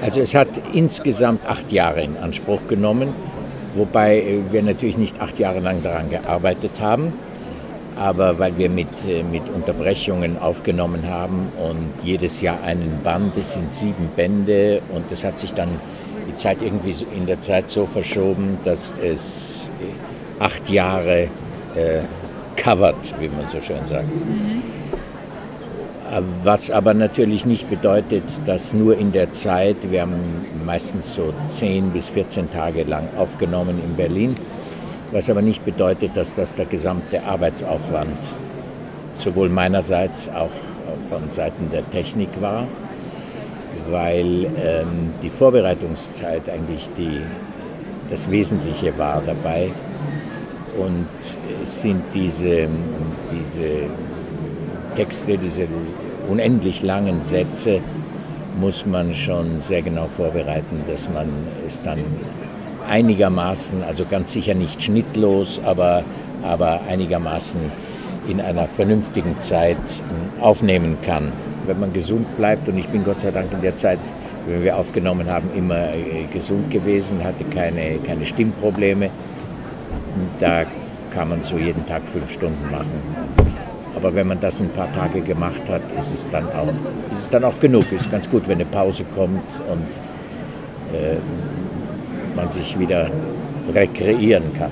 Also es hat insgesamt 8 Jahre in Anspruch genommen, wobei wir natürlich nicht 8 Jahre lang daran gearbeitet haben, aber weil wir mit Unterbrechungen aufgenommen haben und jedes Jahr einen Band, es sind 7 Bände und es hat sich dann die Zeit irgendwie in der Zeit so verschoben, dass es 8 Jahre covert, wie man so schön sagt. Was aber natürlich nicht bedeutet, dass nur in der Zeit, wir haben meistens so 10 bis 14 Tage lang aufgenommen in Berlin, was aber nicht bedeutet, dass das der gesamte Arbeitsaufwand sowohl meinerseits auch von Seiten der Technik war, weil die Vorbereitungszeit eigentlich das Wesentliche war dabei. Und es sind diese Texte, diese unendlich langen Sätze, muss man schon sehr genau vorbereiten, dass man es dann einigermaßen, also ganz sicher nicht schnittlos, aber einigermaßen in einer vernünftigen Zeit aufnehmen kann. Wenn man gesund bleibt, und ich bin Gott sei Dank in der Zeit, wenn wir aufgenommen haben, immer gesund gewesen, hatte keine Stimmprobleme. Da kann man so jeden Tag 5 Stunden machen. Aber wenn man das ein paar Tage gemacht hat, ist es dann auch genug. Ist ganz gut, wenn eine Pause kommt und man sich wieder rekreieren kann.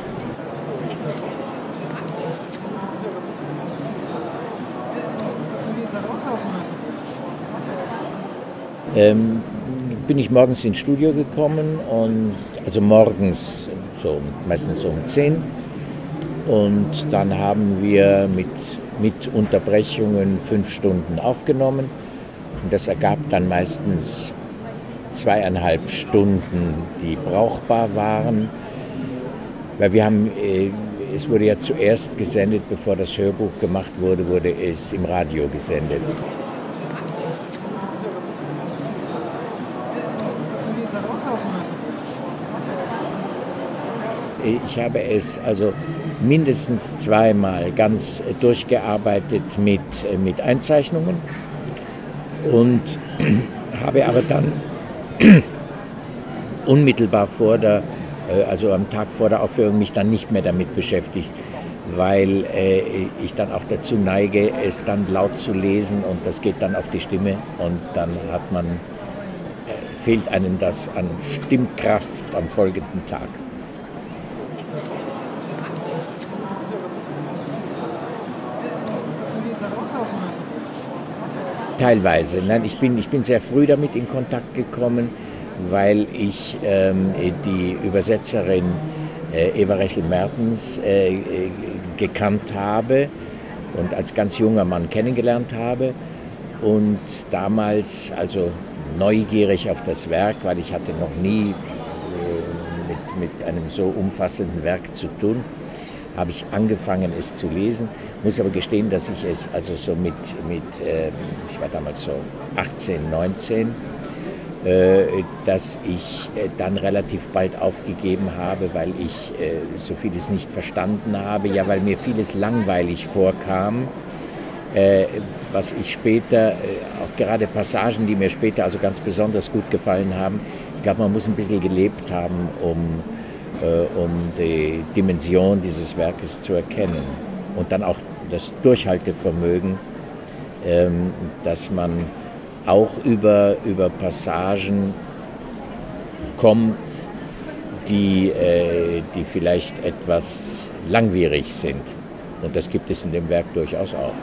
Bin ich morgens ins Studio gekommen, also morgens, meistens so um 10. Und dann haben wir mit Unterbrechungen 5 Stunden aufgenommen. Und das ergab dann meistens 2,5 Stunden, die brauchbar waren. Weil es wurde ja zuerst gesendet, bevor das Hörbuch gemacht wurde, wurde es im Radio gesendet. Ich habe es also mindestens 2-mal ganz durchgearbeitet mit Einzeichnungen und habe aber dann unmittelbar also am Tag vor der Aufführung mich dann nicht mehr damit beschäftigt, weil ich dann auch dazu neige, es dann laut zu lesen und das geht dann auf die Stimme und dann fehlt einem das an Stimmkraft am folgenden Tag. Teilweise. Nein, ich bin sehr früh damit in Kontakt gekommen, weil ich die Übersetzerin Eva Rechel-Mertens gekannt habe und als ganz junger Mann kennengelernt habe und damals also neugierig auf das Werk, weil ich hatte noch nie mit einem so umfassenden Werk zu tun, habe ich angefangen, es zu lesen, muss aber gestehen, dass ich es also so ich war damals so 18, 19, dass ich dann relativ bald aufgegeben habe, weil ich so vieles nicht verstanden habe, ja, weil mir vieles langweilig vorkam, was ich später, auch gerade Passagen, die mir später also ganz besonders gut gefallen haben, ich glaube, man muss ein bisschen gelebt haben, um die Dimension dieses Werkes zu erkennen. Und dann auch das Durchhaltevermögen, dass man auch über Passagen kommt, die vielleicht etwas langwierig sind. Und das gibt es in dem Werk durchaus auch.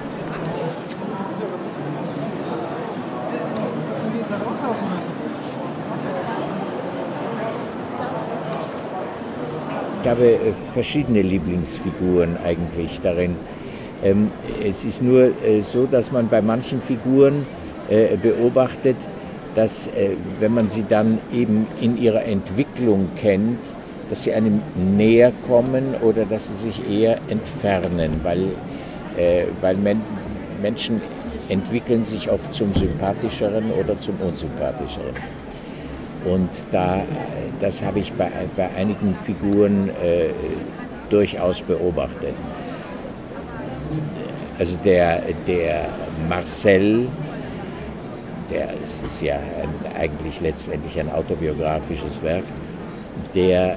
Ich habe verschiedene Lieblingsfiguren eigentlich darin. Es ist nur so, dass man bei manchen Figuren beobachtet, dass wenn man sie dann eben in ihrer Entwicklung kennt, dass sie einem näher kommen oder dass sie sich eher entfernen, weil Menschen entwickeln sich oft zum Sympathischeren oder zum Unsympathischeren. Und das habe ich bei einigen Figuren durchaus beobachtet. Also der Marcel, es ist ja eigentlich letztendlich ein autobiografisches Werk, der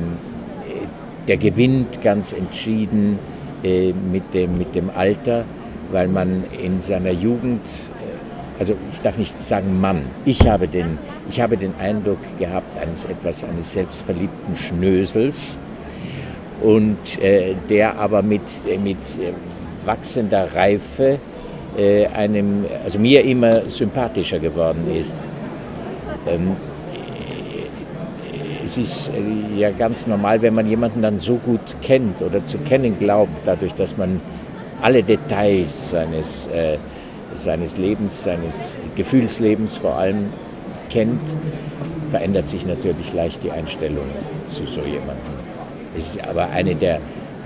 gewinnt ganz entschieden mit dem Alter, weil man in seiner Jugend, also ich darf nicht sagen Mann, ich habe den Eindruck gehabt eines selbstverliebten Schnösels, und der aber mit wachsender Reife also mir immer sympathischer geworden ist. Es ist ja ganz normal, wenn man jemanden dann so gut kennt oder zu kennen glaubt, dadurch, dass man alle Details seines Lebens, seines Gefühlslebens vor allem kennt, verändert sich natürlich leicht die Einstellung zu so jemandem. Es ist aber eine der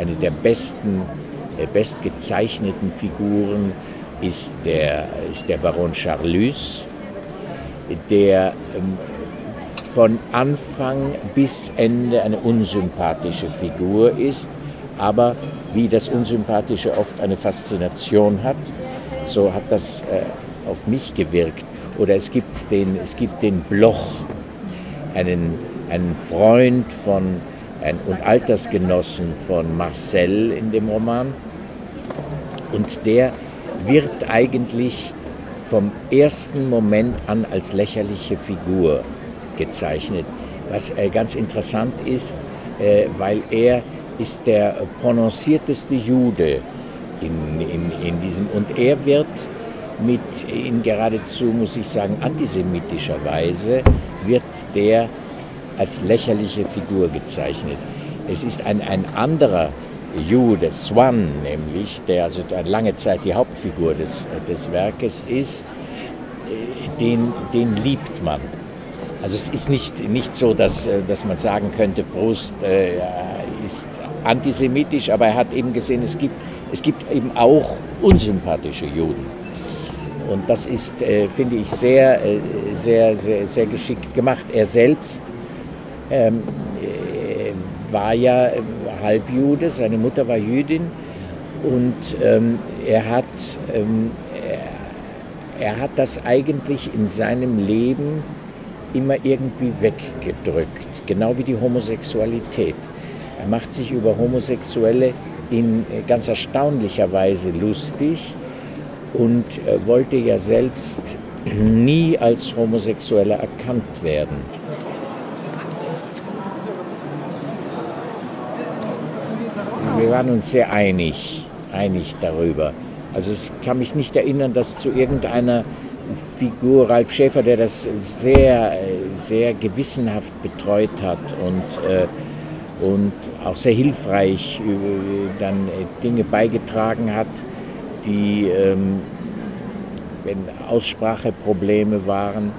bestgezeichneten Figuren ist der Baron Charlus, der von Anfang bis Ende eine unsympathische Figur ist, aber wie das Unsympathische oft eine Faszination hat, so hat das auf mich gewirkt. Oder es gibt den Bloch, einen Freund und Altersgenossen von Marcel in dem Roman, und der wird eigentlich vom ersten Moment an als lächerliche Figur gezeichnet, was ganz interessant ist, weil er ist der prononcierteste Jude in diesem, und er wird in geradezu, muss ich sagen, antisemitischer Weise, wird der als lächerliche Figur gezeichnet. Es ist ein anderer Jude, Swan nämlich, der also lange Zeit die Hauptfigur des Werkes ist, den liebt man. Also es ist nicht so, dass man sagen könnte, Proust ist antisemitisch, aber er hat eben gesehen, es gibt eben auch unsympathische Juden. Und das ist, finde ich, sehr, sehr, sehr, sehr geschickt gemacht. Er selbst war ja Halbjude, seine Mutter war Jüdin, und er hat das eigentlich in seinem Leben immer irgendwie weggedrückt, genau wie die Homosexualität. Er macht sich über Homosexuelle in ganz erstaunlicher Weise lustig und wollte ja selbst nie als Homosexueller erkannt werden. Wir waren uns sehr einig darüber. Also ich kann mich nicht erinnern, dass zu irgendeiner Figur, Ralf Schäfer, der das sehr, sehr gewissenhaft betreut hat und auch sehr hilfreich dann Dinge beigetragen hat, die, wenn Ausspracheprobleme waren,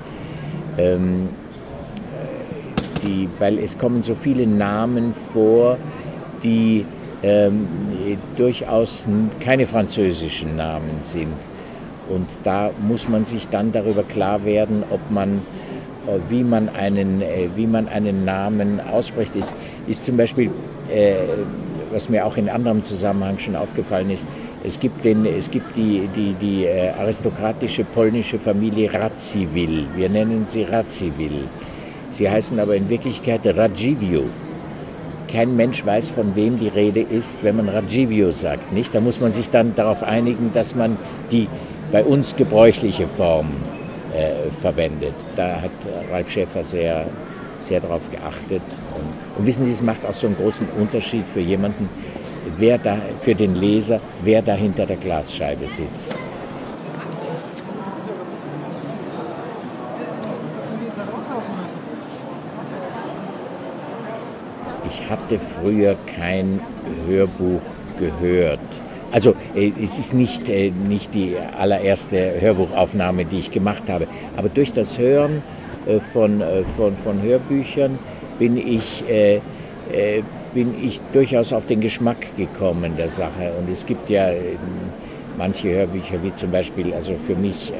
weil es kommen so viele Namen vor, die durchaus keine französischen Namen sind. Und da muss man sich dann darüber klar werden, wie man einen Namen ausspricht. Ist zum Beispiel, was mir auch in anderem Zusammenhang schon aufgefallen ist, es gibt die aristokratische polnische Familie Radziwiłł. Wir nennen sie Radziwiłł. Sie heißen aber in Wirklichkeit Radziwiłł. Kein Mensch weiß, von wem die Rede ist, wenn man Radziwiłł sagt, nicht? Da muss man sich dann darauf einigen, dass man die bei uns gebräuchliche Form verwendet. Da hat Ralf Schäfer sehr, sehr darauf geachtet. Und wissen Sie, es macht auch so einen großen Unterschied für jemanden, für den Leser, wer da hinter der Glasscheibe sitzt. Ich hatte früher kein Hörbuch gehört. Also es ist nicht die allererste Hörbuchaufnahme, die ich gemacht habe. Aber durch das Hören von Hörbüchern bin ich durchaus auf den Geschmack gekommen der Sache. Und es gibt ja manche Hörbücher, wie zum Beispiel, also für mich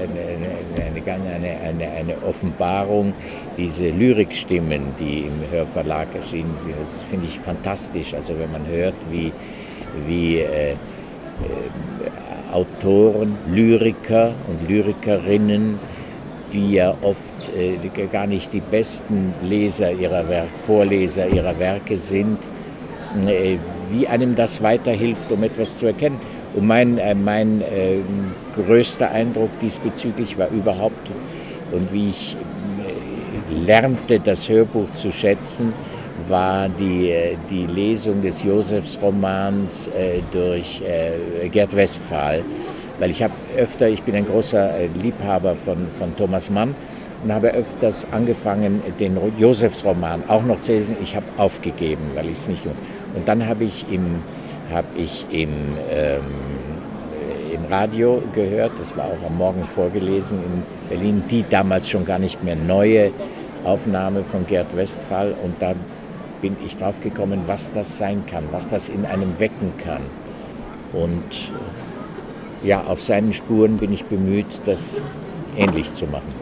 eine Offenbarung, diese Lyrikstimmen, die im Hörverlag erschienen sind. Das finde ich fantastisch. Also wenn man hört, wie Autoren, Lyriker und Lyrikerinnen die ja oft gar nicht die besten Vorleser ihrer Werke sind, wie einem das weiterhilft, um etwas zu erkennen. Und mein größter Eindruck diesbezüglich war überhaupt, und wie ich lernte, das Hörbuch zu schätzen, war die Lesung des Josefsromans durch Gerd Westphal. Weil ich bin ein großer Liebhaber von Thomas Mann und habe öfters angefangen, den Josefsroman auch noch zu lesen. Ich habe aufgegeben, weil ich es nicht mehr. Und dann habe ich im Radio gehört, das war auch am Morgen vorgelesen in Berlin, die damals schon gar nicht mehr neue Aufnahme von Gerd Westphal, und da bin ich drauf gekommen, was das sein kann, was das in einem wecken kann. Und ja, auf seinen Spuren bin ich bemüht, das ähnlich zu machen.